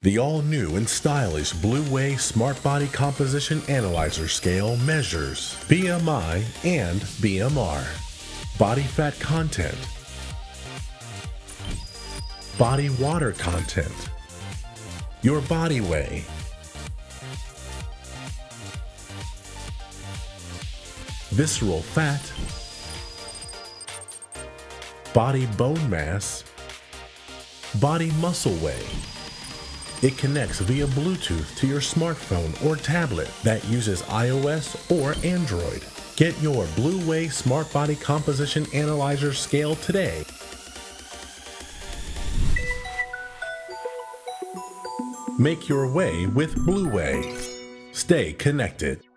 The all-new and stylish BlueWeigh Smart Body Composition Analyzer Scale measures BMI and BMR, body fat content, body water content, your body weight, visceral fat, body bone mass, body muscle weight. It connects via Bluetooth to your smartphone or tablet that uses iOS or Android. Get your BlueWeigh Smart Body Composition Analyzer Scale today. Make your way with BlueWeigh. Stay connected.